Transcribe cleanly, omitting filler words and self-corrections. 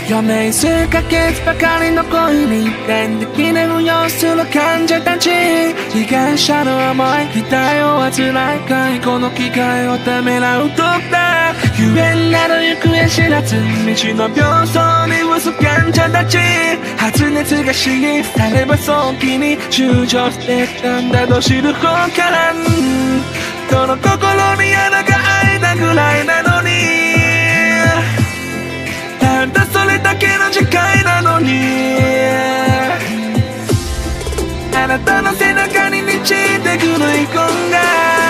余命数ヶ月ばかりの恋に点滴で運用する患者たち、被害者の思い期待を患い解雇の機会をためらうドクター、ゆえんなる行方知らず道の病巣にうす患者たち、発熱が死にされば早期に躊躇してたんだと知る方からどの心に穴が開いたぐらいなのに、ただそれだけの時間なのに、あなたの背中に満ちてくる遺恨が